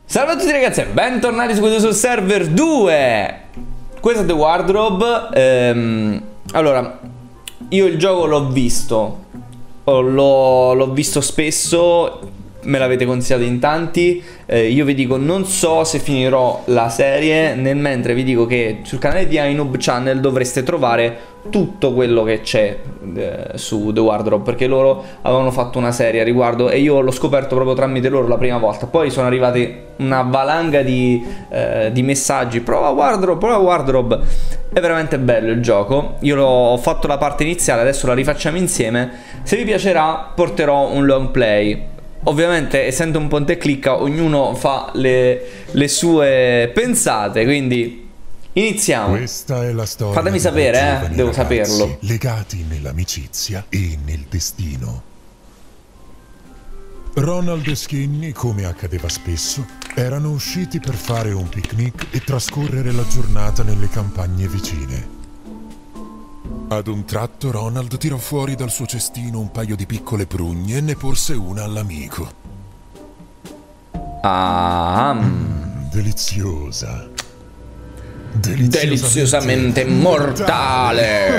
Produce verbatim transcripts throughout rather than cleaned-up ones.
Salve a tutti ragazzi e bentornati su questo server due. Questo è The Wardrobe. ehm, Allora, io il gioco l'ho visto, L'ho visto spesso, me l'avete consigliato in tanti. eh, Io vi dico, non so se finirò la serie, nel mentre vi dico che sul canale di iNoob Channel dovreste trovare tutto quello che c'è eh, su The Wardrobe, perché loro avevano fatto una serie a riguardo e io l'ho scoperto proprio tramite loro la prima volta. Poi sono arrivati una valanga di, eh, di messaggi: prova Wardrobe, prova Wardrobe. È veramente bello il gioco. Io ho fatto la parte iniziale, adesso la rifacciamo insieme. Se vi piacerà porterò un long play. Ovviamente, essendo un ponte e clicca, ognuno fa le, le sue pensate, quindi iniziamo. Questa è la storia. Fatemi sapere, eh, devo saperlo. Legati nell'amicizia e nel destino. Ronald e Skinny, come accadeva spesso, erano usciti per fare un picnic e trascorrere la giornata nelle campagne vicine. Ad un tratto Ronald tirò fuori dal suo cestino un paio di piccole prugne e ne porse una all'amico. Ah, mm, deliziosa. Deliziosamente, deliziosamente mortale.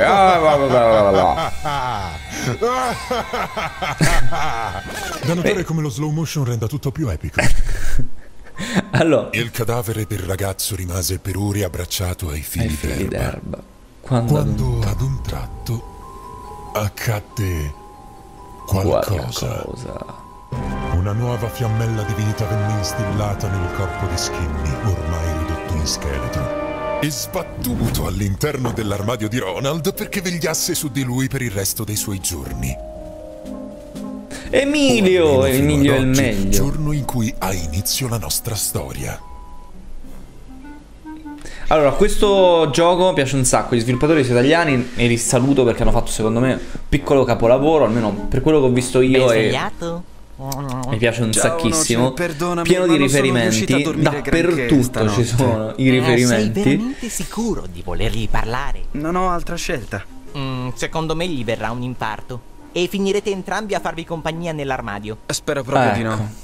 Da notare come lo slow motion renda tutto più epico. Allora, il cadavere del ragazzo rimase per ore abbracciato ai fili d'erba. Quando, Quando ad un tratto accadde qualcosa. qualcosa. Una nuova fiammella di vita venne instillata nel corpo di Skinny, ormai ridotto in scheletro, e sbattuto all'interno dell'armadio di Ronald perché vegliasse su di lui per il resto dei suoi giorni. Emilio, Emilio è il meglio. Il giorno in cui ha inizio la nostra storia. Allora, questo gioco mi piace un sacco, gli sviluppatori sono italiani e li saluto perché hanno fatto secondo me un piccolo capolavoro, almeno per quello che ho visto io, e mi piace un Ciao, sacchissimo, Noce, perdonami, pieno di ma non sono riuscito a riferimenti, dormire dappertutto stanotte. ci sono i Eh, riferimenti. sei veramente sicuro di volergli parlare? Non ho altra scelta. Mm, secondo me gli verrà un infarto e finirete entrambi a farvi compagnia nell'armadio. Spero proprio Ecco. di no.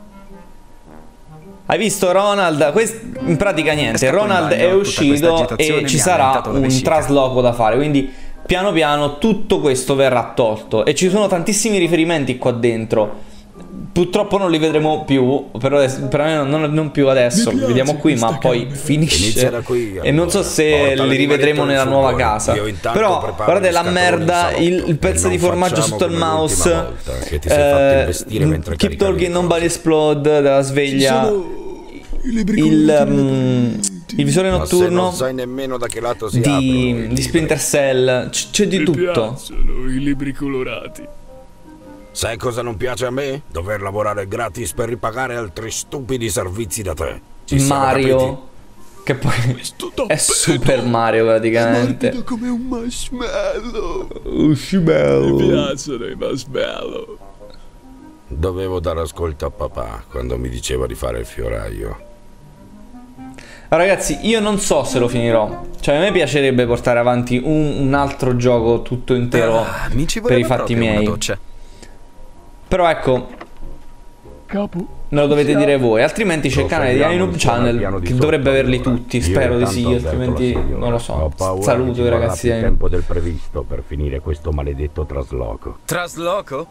Hai visto Ronald? Quest... In pratica niente, Scappo in Ronald bagno, è tutta uscito questa agitazione e ci mi ha sarà aumentato la un vescica. trasloco da fare, quindi piano piano tutto questo verrà tolto e ci sono tantissimi riferimenti qua dentro. Purtroppo non li vedremo più, però adesso, per me non, non più adesso, li vediamo qui, ma poi finisce qui, e non so se li rivedremo nella nuova casa. Però guardate la merda, il, il pezzo di formaggio sotto il mouse, eh, Keep Talking Nobody Explode della sveglia, il, um, il visore notturno sai nemmeno da che lato si di, di Splinter Cell, c'è di tutto. Mi piacciono i libri colorati. Sai cosa non piace a me? Dover lavorare gratis per ripagare altri stupidi servizi da te. Ci Mario, che poi è Super Mario praticamente. Morbido come un marshmallow. Marshmallow. Mi piacciono i marshmallow. Dovevo dare ascolto a papà quando mi diceva di fare il fioraio. Ragazzi, io non so se lo finirò. Cioè, a me piacerebbe portare avanti un, un altro gioco tutto intero ah, mi ci per i fatti miei. Però ecco, Capo, me lo dovete dire voi, altrimenti c'è il canale di iNoob Channel che dovrebbe averli tutti, spero di sì, altrimenti non lo so. Saluto i ragazzi di iNoob. tempo del previsto per finire questo maledetto trasloco. Trasloco?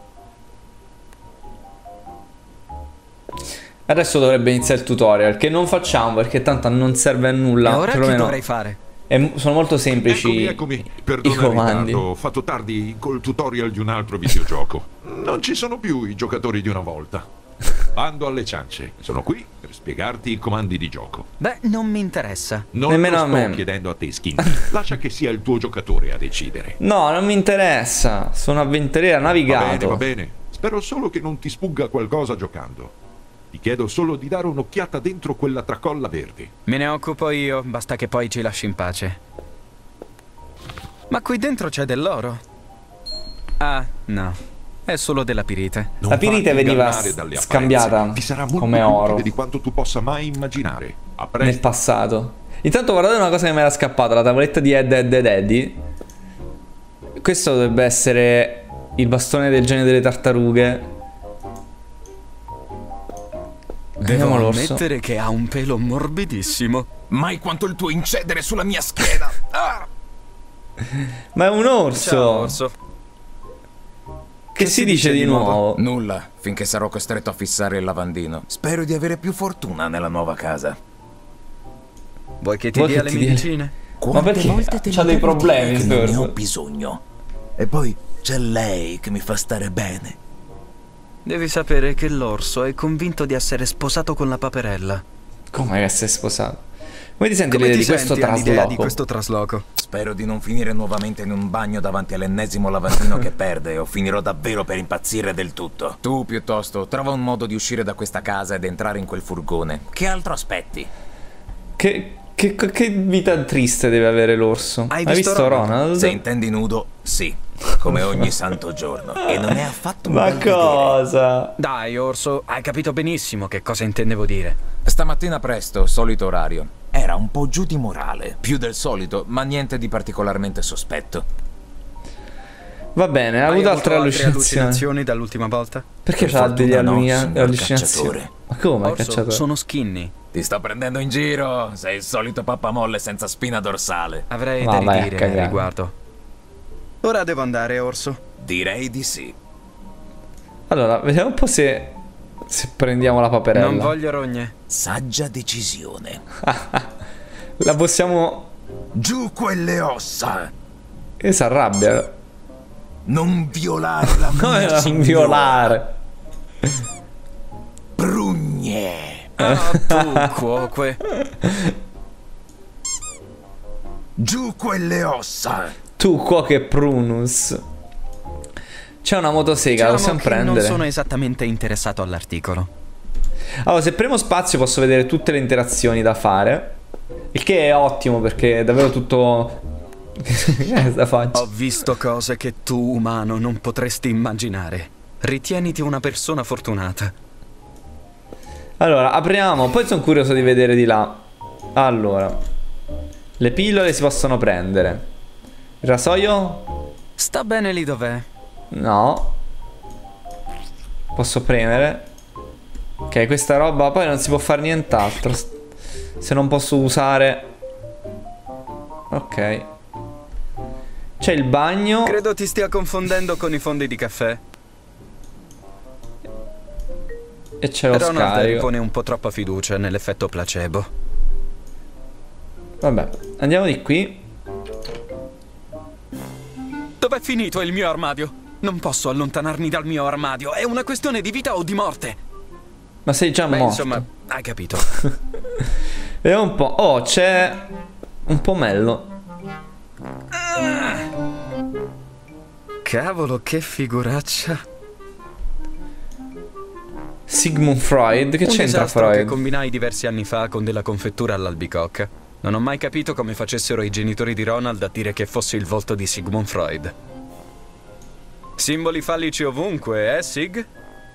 Adesso dovrebbe iniziare il tutorial, che non facciamo perché tanto non serve a nulla. E ora che perlomeno dovrei fare? è, sono molto semplici. Eccomi, eccomi. i Perdona il comandi. ritardo, ho fatto tardi col tutorial di un altro videogioco. Non ci sono più i giocatori di una volta. Bando alle ciance. Sono qui per spiegarti i comandi di gioco. Beh, non mi interessa. Non Nemmeno lo a sto me. chiedendo a te, Skinny. Lascia che sia il tuo giocatore a decidere. No, non mi interessa. Sono avventuriera, Va navigato. bene, va bene. Spero solo che non ti sfugga qualcosa giocando. Ti chiedo solo di dare un'occhiata dentro quella tracolla verde. Me ne occupo io, basta che poi ci lasci in pace. Ma qui dentro c'è dell'oro? Ah, no. È solo della pirite. Non La pirite farti veniva ingannare dalle scambiata apparenze. Ti sarà molto come più oro utile di quanto tu possa mai immaginare. A nel presto. passato. Intanto guardate una cosa che mi era scappata, la tavoletta di Ed Ed Ed Eddy. Questo dovrebbe essere il bastone del genio delle tartarughe. Devo l'orso. ammettere che ha un pelo morbidissimo. Mai quanto il tuo incedere sulla mia schiena. Ah! Ma è un orso. Ciao, orso. Che, che si, si dice, dice di nuovo? nuovo? Nulla, finché sarò costretto a fissare il lavandino. Spero di avere più fortuna nella nuova casa. Vuoi che ti Vuoi dia che le ti medicine? Ma perché? C'ha dei problemi, che non ne ho bisogno. E poi c'è lei che mi fa stare bene. Devi sapere che l'orso è convinto di essere sposato con la paperella. Come che sei sposato? Come ti senti l'idea di questo trasloco? di questo trasloco? Spero di non finire nuovamente in un bagno davanti all'ennesimo lavandino che perde o finirò davvero per impazzire del tutto. Tu, piuttosto, trova un modo di uscire da questa casa ed entrare in quel furgone. Che altro aspetti? Che... Che, che vita triste deve avere l'orso. Hai, Hai visto, visto Ronald? Ronald? Se intendi nudo, sì. Come ogni santo giorno. E non è affatto un Ma bel cosa? vedere. Dai, orso, hai capito benissimo che cosa intendevo dire. Stamattina presto, solito orario. Era un po' giù di morale. Più del solito, ma niente di particolarmente sospetto. Va bene, ha avuto altre allucinazioni. allucinazioni dall'ultima volta? Perché c'ha degli allucinazioni? No, Ma come, orso, cacciatore? Sono skinny. Ti sto prendendo in giro. Sei il solito pappamolle senza spina dorsale. Avrei Ma da vai a ridire cagare. al riguardo. Ora devo andare, orso. Direi di sì. Allora, vediamo un po' se se prendiamo la paperella. Non voglio rogne. Saggia decisione. La possiamo... Giù quelle ossa. E si arrabbia. Non violare la Come mia non signora. violare? Prugne. Ah, tu, cuoque. Giù quelle ossa. Tu, cuoche prunus. C'è una motosega, la possiamo prendere? Non sono esattamente interessato all'articolo. Allora, se premo spazio posso vedere tutte le interazioni da fare. Il che è ottimo perché è davvero tutto... Che sta faccia? Ho visto cose che tu, umano, non potresti immaginare. Ritieniti una persona fortunata. Allora, apriamo. Poi sono curioso di vedere di là. Allora, le pillole si possono prendere. Il rasoio? Sta bene lì dov'è. No. Posso premere. Ok, questa roba. Poi non si può fare nient'altro se non posso usare. Ok. C'è il bagno. Credo ti stia confondendo con i fondi di caffè. E c'è lo Ronald scarico. pone un po' troppa fiducia nell'effetto placebo. Vabbè, andiamo di qui. Dov'è finito il mio armadio? Non posso allontanarmi dal mio armadio. È una questione di vita o di morte. Ma sei già Beh, morto. insomma, hai capito. Vediamo un po'. Oh, c'è un pomello. Cavolo, che figuraccia. Sigmund Freud. Che Un c'entra disastro che Freud? combinai diversi anni fa con della confettura all'albicocca. Non ho mai capito come facessero i genitori di Ronald a dire che fosse il volto di Sigmund Freud. Simboli fallici ovunque, eh, Sig?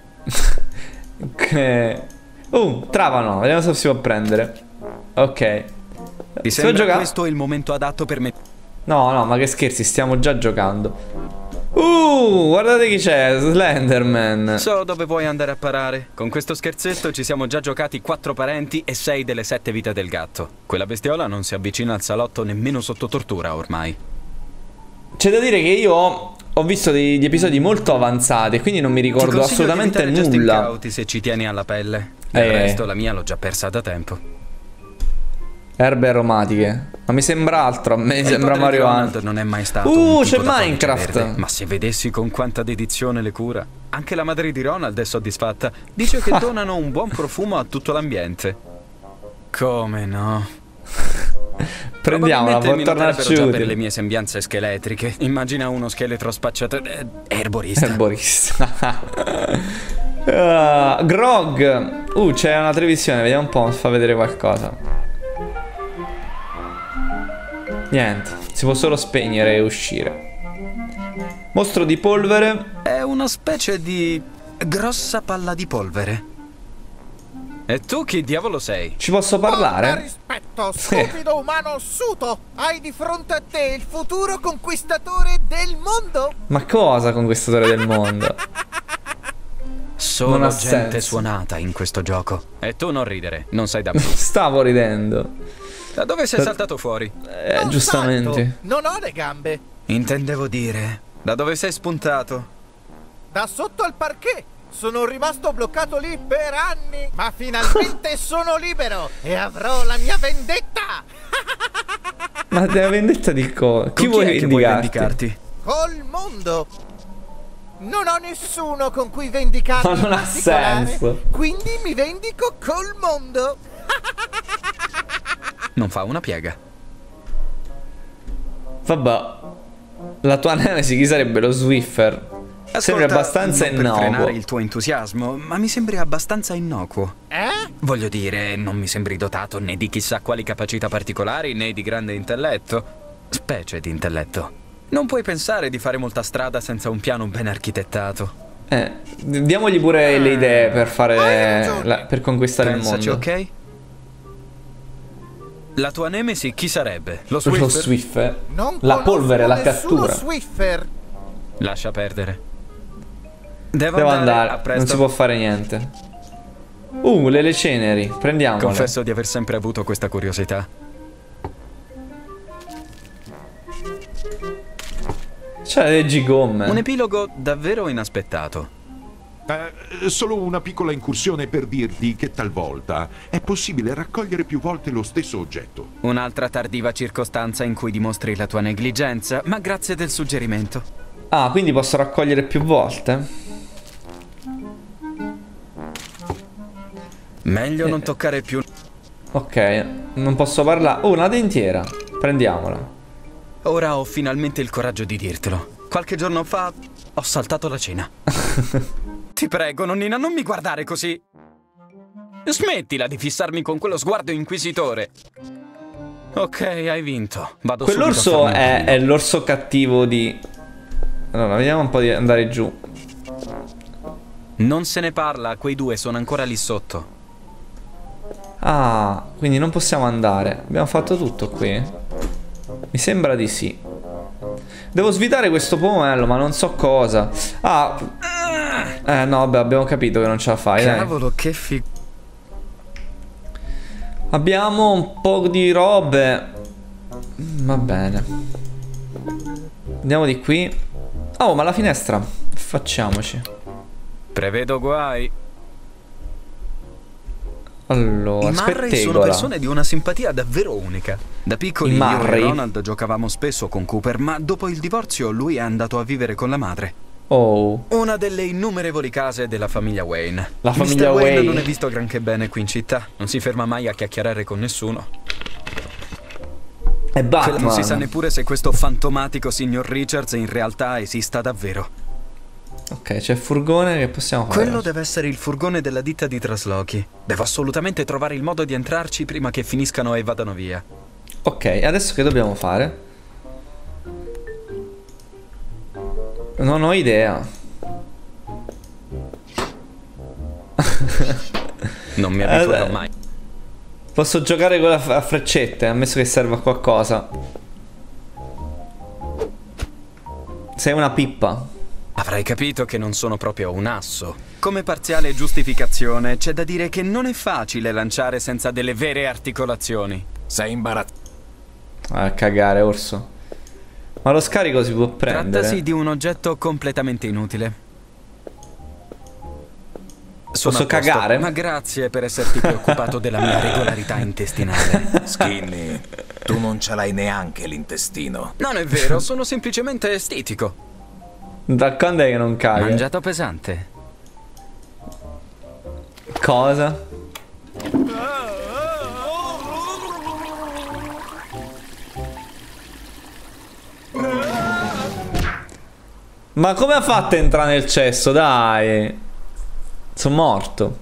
Che... Uh, travano. Vediamo se si può prendere. Ok. Ti Si sembra può giocare? questo il momento adatto per me? No, no, ma che scherzi, stiamo già giocando. Uh, guardate chi c'è, Slenderman. So dove vuoi andare a parare. Con questo scherzetto ci siamo già giocati quattro parenti e sei delle sette vite del gatto. Quella bestiola non si avvicina al salotto nemmeno sotto tortura ormai. C'è da dire che io ho, ho visto degli episodi molto avanzati, quindi non mi ricordo assolutamente nulla. Cauti se ci tieni alla pelle. Il Eh. resto la mia l'ho già persa da tempo. Erbe aromatiche. Ma mi sembra altro, a me Il sembra padre Mario di Ronald Hunt. non è mai stato Uh, un c'è tipo da pollice Minecraft. verde, ma se vedessi con quanta dedizione le cura. Anche la madre di Ronald è soddisfatta. Dice che donano un buon profumo a tutto l'ambiente. Come no? Prendiamola, può Probabilmente mi noterebbero tornarci già per utile. le mie sembianze scheletriche. Immagina uno scheletro spacciatore eh, erborista. Erborista. uh, Grog. Uh, c'è una televisione, vediamo un po', fa vedere qualcosa. Niente, si può solo spegnere e uscire. Mostro di polvere. È una specie di grossa palla di polvere. E tu chi diavolo sei? Ci posso parlare? Molta rispetto, stupido umano ossuto! Hai di fronte a te il futuro conquistatore del mondo! Ma cosa conquistatore del mondo? Solo non ha gente senso. suonata in questo gioco. E tu non ridere, non sai da me. Stavo ridendo. Da dove sei Da- saltato fuori? Eh, Non giustamente. salto, non ho le gambe. Intendevo dire, da dove sei spuntato? Da sotto al parquet. Sono rimasto bloccato lì per anni. Ma finalmente sono libero e avrò la mia vendetta. Ma della vendetta di cosa? Chi Con vuoi è che vuoi vendicarti? vendicarti? Col mondo. Non ho nessuno con cui vendicarmi. Ma non in ha particolare, senso. Quindi mi vendico col mondo. Non fa una piega. Vabbè. La tua nemesi chi sarebbe? Lo Swiffer. Sembra Ascolta, abbastanza non per innocuo. frenare il tuo entusiasmo, ma mi sembri abbastanza innocuo. Eh? Voglio dire, non mi sembri dotato né di chissà quali capacità particolari né di grande intelletto. Specie di intelletto. Non puoi pensare di fare molta strada senza un piano ben architettato. Eh, diamogli pure le idee per fare la- per conquistare Pensaci, il mondo. ok? La tua nemesi chi sarebbe? Lo Lo Swiffer? Swiffer. Non La conosco polvere, la nessuno cattura. Swiffer. Lascia perdere. Devo, Devo andare, andare, a presto. non si può fare niente. Uh, le, le ceneri, prendiamole. Confesso di aver sempre avuto questa curiosità. C'è le gigomme. Un epilogo davvero inaspettato. Eh, solo una piccola incursione per dirti che talvolta è possibile raccogliere più volte lo stesso oggetto. Un'altra tardiva circostanza in cui dimostri la tua negligenza, ma grazie del suggerimento. Ah, quindi posso raccogliere più volte? Meglio Eh. non toccare più. Ok, non posso parlare. Oh, una dentiera. Prendiamola. Ora ho finalmente il coraggio di dirtelo. Qualche giorno fa ho saltato la cena. Ti prego, nonnina, non mi guardare così. Smettila di fissarmi con quello sguardo inquisitore. Ok, hai vinto. Vado subito a Quell'orso farmi un è, panino. è l'orso cattivo di... Allora, vediamo un po' di andare giù. Non se ne parla, quei due sono ancora lì sotto. Ah, quindi non possiamo andare. Abbiamo fatto tutto qui? Mi sembra di sì. Devo svitare questo pomello, ma non so cosa. Ah. Eh, no, vabbè, abbiamo capito che non ce la fai, dai. Cavolo, che fi... Abbiamo un po' di robe. Va bene. Andiamo di qui. Oh, ma la finestra. Facciamoci. Prevedo guai. Allora, I Murray sono spettegola. persone di una simpatia davvero unica. Da piccoli I io e Murray? Ronald giocavamo spesso con Cooper, ma dopo il divorzio lui è andato a vivere con la madre. Oh. Una delle innumerevoli case della famiglia Wayne. La famiglia mister Wayne Wayne. non è visto granché bene qui in città. Non si ferma mai a chiacchierare con nessuno. È Batman. Quella non si sa neppure se questo fantomatico signor Richards in realtà esista davvero. Ok, c'è il furgone che possiamo fare. Quello deve essere il furgone della ditta di traslochi. Devo assolutamente trovare il modo di entrarci prima che finiscano e vadano via. Ok, adesso che dobbiamo fare? Non ho idea. Non mi abituerò Eh, mai. Posso giocare con la f- a freccette, ammesso che serva a qualcosa. Sei una pippa. Avrai capito che non sono proprio un asso. Come parziale giustificazione, c'è da dire che non è facile lanciare senza delle vere articolazioni. Sei imbarazzato. A cagare, orso. Ma lo scarico si può prendere? Trattasi di un oggetto completamente inutile. Sono Posso a posto, cagare? Ma grazie per esserti preoccupato della mia regolarità intestinale. Skinny, tu non ce l'hai neanche l'intestino. Non è vero, sono semplicemente estetico. Da quando è che non caga? Mangiato pesante. Cosa? Ma come ha fatto a entrare nel cesso? Dai. Sono morto.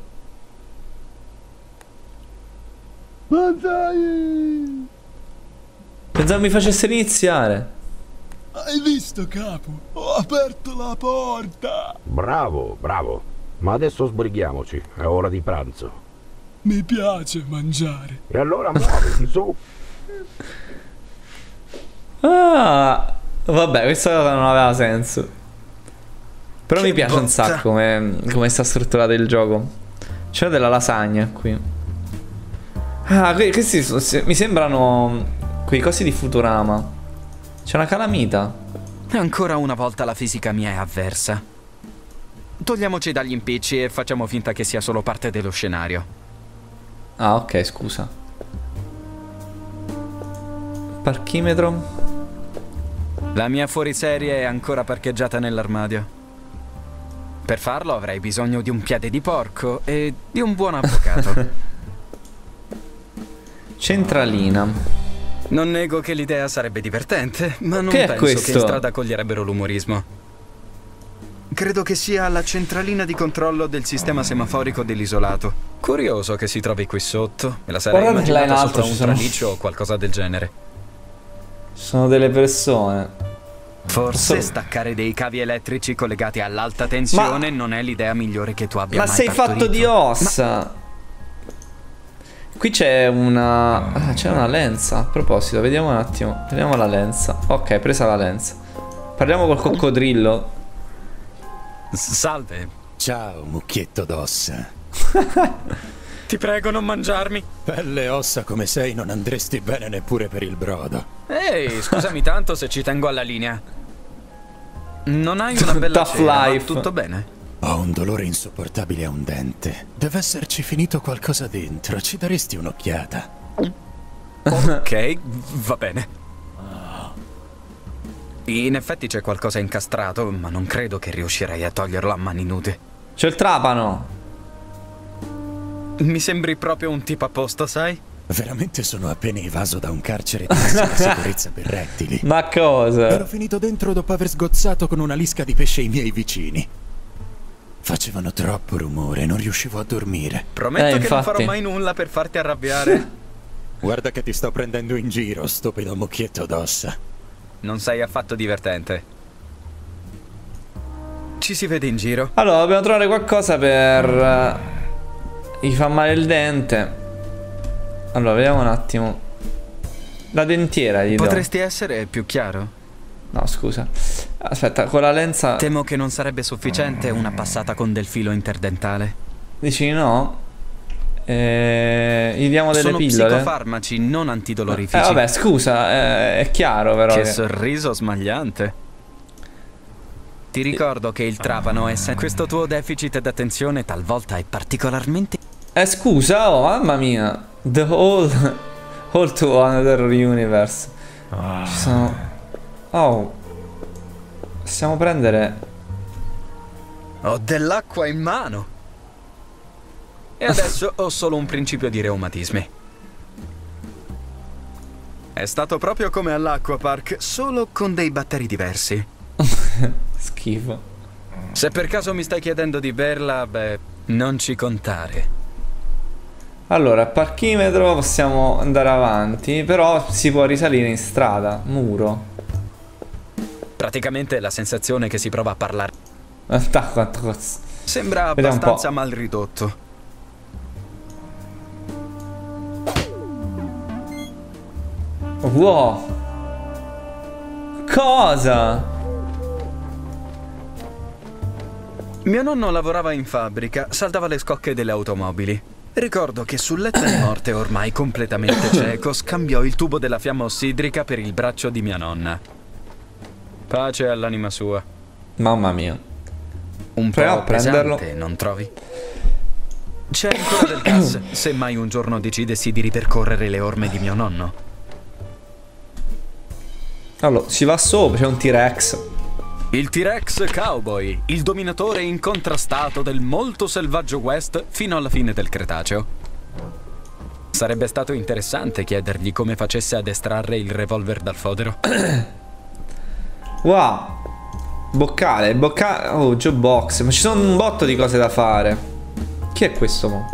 Ma dai! Pensavo mi facesse iniziare. Hai visto, capo? Ho aperto la porta! Bravo, bravo. Ma adesso sbrighiamoci, è ora di pranzo. Mi piace mangiare. E allora muoviti, su. Ah, vabbè, questa cosa non aveva senso. Però che mi piace botta. un sacco come, come sta strutturato il gioco. C'è della lasagna qui. Ah, que questi sono, se, mi sembrano quei cosi di Futurama. C'è una calamita. Ancora una volta la fisica mia è avversa. Togliamoci dagli impicci e facciamo finta che sia solo parte dello scenario. Ah, ok, scusa. Parchimetro. La mia fuoriserie è ancora parcheggiata nell'armadio. Per farlo avrei bisogno di un piede di porco e di un buon avvocato. Centralina. Non nego che l'idea sarebbe divertente, ma non Che è penso questo? che in strada coglierebbero l'umorismo. Credo che sia la centralina di controllo del sistema semaforico dell'isolato. Curioso che si trovi qui sotto. Me la sarei Guardate là in immaginata alto, sopra ci un sono- traliccio o qualcosa del genere. Ci sono delle persone. Forse So- staccare dei cavi elettrici collegati all'alta tensione non è l'idea migliore che tu abbia Ma mai sei fatto partorito. di ossa. Qui c'è una... Ah, c'è una lenza. A proposito, vediamo un attimo. Vediamo la lenza. Ok, presa la lenza. Parliamo col coccodrillo. S- Salve. Ciao, mucchietto d'ossa. Ti prego, non mangiarmi. Pelle e ossa come sei non andresti bene neppure per il brodo. Ehi, scusami tanto se ci tengo alla linea. Non hai una bella Tough cera, ma life. tutto bene? Ho un dolore insopportabile a un dente. Deve esserci finito qualcosa dentro. Ci daresti un'occhiata? Ok, va bene. In effetti c'è qualcosa incastrato, ma non credo che riuscirei a toglierlo a mani nude. C'è il trapano. Mi sembri proprio un tipo a posto, sai? Veramente sono appena evaso da un carcere di massima sicurezza per rettili. Ma cosa? Ero finito dentro dopo aver sgozzato con una lisca di pesce i miei vicini. Facevano troppo rumore, non riuscivo a dormire. Prometto Eh, che non infatti. farò mai nulla per farti arrabbiare. Guarda che ti sto prendendo in giro, stupido mucchietto d'ossa. Non sei affatto divertente. Ci si vede in giro. Allora, dobbiamo trovare qualcosa per... eh, gli fa male il dente. Allora, vediamo un attimo. La dentiera gli do. Potresti essere più chiaro? No, scusa. Aspetta, con la lenza... Temo che non sarebbe sufficiente una passata con del filo interdentale. Dici no? Eh, gli diamo delle Sono pillole. psicofarmaci, non antidolorifici. Eh vabbè, scusa, eh, è chiaro però. Che che- sorriso smagliante. Ti ricordo che il trapano è sempre... Questo tuo deficit d'attenzione talvolta è particolarmente... Eh scusa, oh mamma mia. The whole... whole to another universe. Ci sono... Oh. Possiamo prendere... Ho dell'acqua in mano. E adesso ho solo un principio di reumatismi. È stato proprio come all'Acquapark, solo con dei batteri diversi. Schifo. Se per caso mi stai chiedendo di berla, beh, non ci contare. Allora, parchimetro possiamo andare avanti, però si può risalire in strada. Muro. Praticamente la sensazione che si prova a parlare. Aspetta, quanto costa. Sembra Vediamo un po'. abbastanza mal ridotto. Wow. Cosa? Mio nonno lavorava in fabbrica, saldava le scocche delle automobili. Ricordo che sul letto di morte, ormai completamente cieco, scambiò il tubo della fiamma ossidrica per il braccio di mia nonna. Pace all'anima sua. Mamma mia. Un Proviamo po' a prenderlo. pesante, non trovi? C'è ancora del gas, se mai un giorno decidessi di ripercorrere le orme di mio nonno. Allora, si va sopra, c'è un T-Rex. Il T-Rex Cowboy, il dominatore incontrastato del molto selvaggio West fino alla fine del Cretaceo. Sarebbe stato interessante chiedergli come facesse ad estrarre il revolver dal fodero. Wow. Boccale, boccale. Oh, Geobox. Ma ci sono un botto di cose da fare. Chi è questo mo?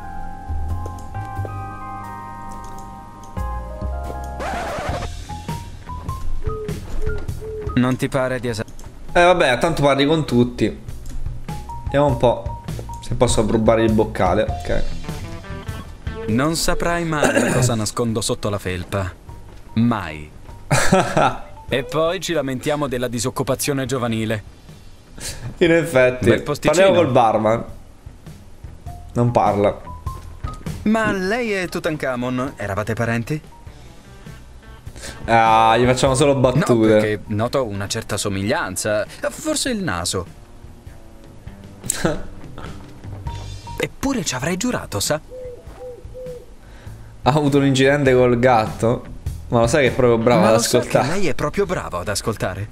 Non ti pare di essere... Eh vabbè, tanto parli con tutti. Vediamo un po' se posso rubare il boccale. Ok. Non saprai mai cosa nascondo sotto la felpa. Mai. E poi ci lamentiamo della disoccupazione giovanile. In effetti. Parliamo col barman. Non parla. Ma lei e Tutankhamon eravate parenti? Ah, gli facciamo solo battute. No, perché noto una certa somiglianza. Forse il naso. Eppure ci avrei giurato, sa? Ha avuto un incidente col gatto? Ma lo sai che è proprio bravo Ma ad lo so ascoltare? che lei è proprio bravo ad ascoltare.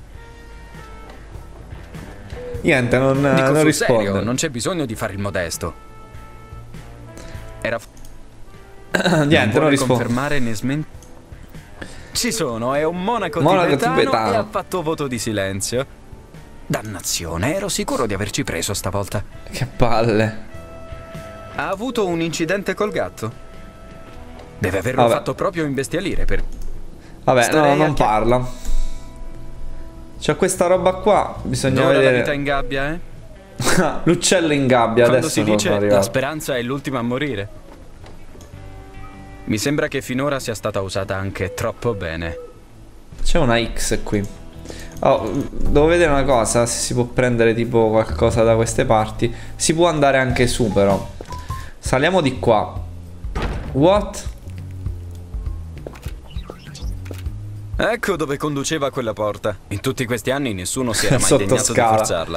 Niente, non, Dico non sul risponde. serio, non c'è bisogno di fare il modesto. Era Niente, non, non risponde. confermare né smentire. Ci sono, è un monaco, Monaco tibetano, tibetano. e ha fatto voto di silenzio. Dannazione, ero sicuro di averci preso stavolta. Che palle. Ha avuto un incidente col gatto. Deve averlo Vabbè. fatto proprio imbestialire per... Vabbè, Starei no, non a chia- parla. C'è questa roba qua. Bisogna Ora la vita vedere. in gabbia, eh? L'uccello in gabbia. Quando Adesso si sono dice la arrivato. speranza è l'ultima a morire. Mi sembra che finora sia stata usata anche troppo bene. C'è una X qui. Oh, devo vedere una cosa. Se si può prendere tipo qualcosa da queste parti. Si può andare anche su però. Saliamo di qua. What? Ecco dove conduceva quella porta. In tutti questi anni nessuno si era mai Sotto degnato scala. di forzarla.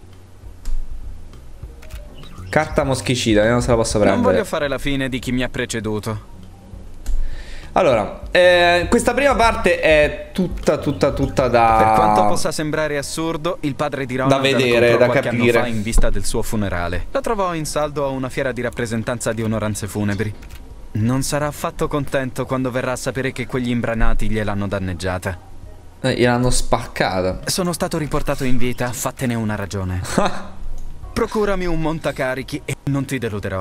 Carta moschicida, io non se la posso Non prendere. voglio fare la fine di chi mi ha preceduto. Allora, eh, questa prima parte è tutta, tutta, tutta da... Per quanto possa sembrare assurdo, il padre di Ronald Da vedere, la comprò da qualche capire. anno fa in vista del suo funerale. La trovò in saldo a una fiera di rappresentanza di onoranze funebri. Non sarà affatto contento quando verrà a sapere che quegli imbranati gliel'hanno danneggiata. Eh, gliel'hanno spaccata. Sono stato riportato in vita, fattene una ragione. Procurami un montacarichi e non ti deluderò.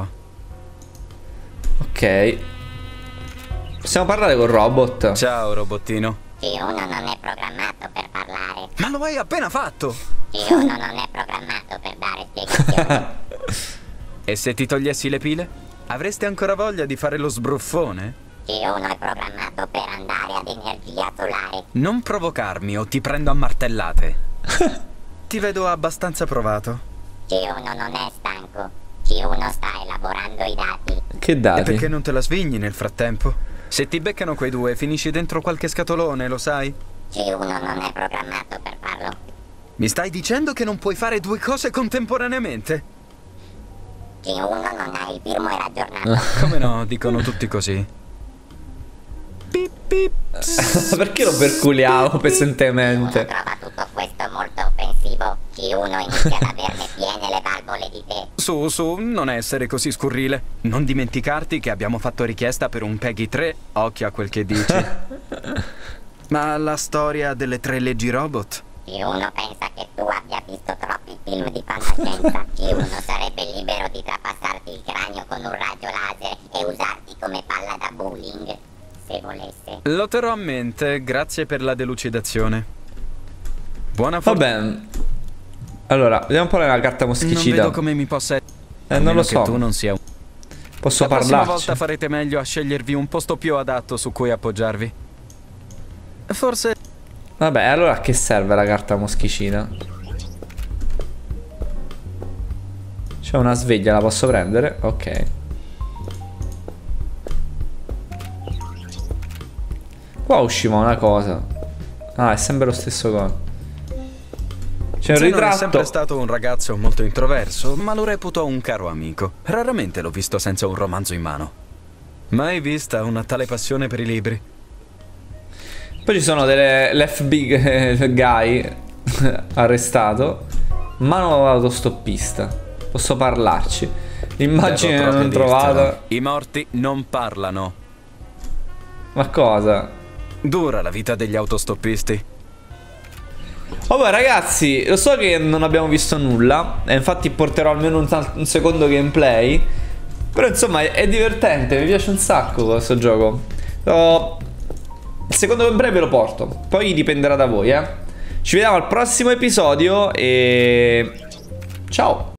Ok. Possiamo parlare col robot? Ciao, robottino. G uno non è programmato per parlare. Ma lo hai appena fatto! G uno non è programmato per dare spiegazioni. E se ti togliessi le pile? Avresti ancora voglia di fare lo sbruffone? G uno è programmato per andare ad energia solare. Non provocarmi o ti prendo a martellate. Ti vedo abbastanza provato. G uno non è stanco. G uno sta elaborando i dati. Che dati? E perché non te la svigni nel frattempo? Se ti beccano quei due, finisci dentro qualche scatolone, lo sai? G uno non è programmato per farlo. Mi stai dicendo che non puoi fare due cose contemporaneamente? G uno non ha il firmware aggiornato. Come no, dicono tutti così. Pip, pip. Perché lo perculiamo pesantemente? Trova tutto questo molto offensivo. G uno inizia ad averne piene le valvole di te. Su, su, non essere così scurrile. Non dimenticarti che abbiamo fatto richiesta per un Peggy tre. Occhio a quel che dici. Ma la storia delle tre leggi robot? G uno pensa che tu abbia visto troppi film di fantascienza. G uno sarebbe libero di trapassarti il cranio con un raggio laser e usarti come palla da bowling, se volesse. Lo terrò a mente, grazie per la delucidazione. Buona fortuna. Vabbè. Allora, vediamo un po' la carta Non moschicida. vedo come mi possa... Eh, non lo so. Che tu non sia un... Posso La prossima parlarci? volta farete meglio a scegliervi un posto più adatto su cui appoggiarvi. Forse... Vabbè, allora a che serve la carta moschicina? C'è una sveglia, la posso prendere? Ok. Qua usciva una cosa. Ah, è sempre lo stesso coso. C'è un Zeno è ritratto. sempre stato un ragazzo molto introverso, ma lo reputo un caro amico. Raramente l'ho visto senza un romanzo in mano. Mai vista una tale passione per i libri. Poi ci sono delle l'F B guy arrestato. Mano autostoppista. Posso parlarci. L'immagine Devo proprio non trovata. dirtelo. I morti non parlano. Ma cosa? Dura la vita degli autostoppisti. Vabbè ragazzi, lo so che non abbiamo visto nulla. E infatti porterò almeno un, un secondo gameplay. Però insomma è, è divertente. Mi piace un sacco questo gioco. So, il secondo gameplay ve lo porto. Poi dipenderà da voi, eh. Ci vediamo al prossimo episodio. E ciao.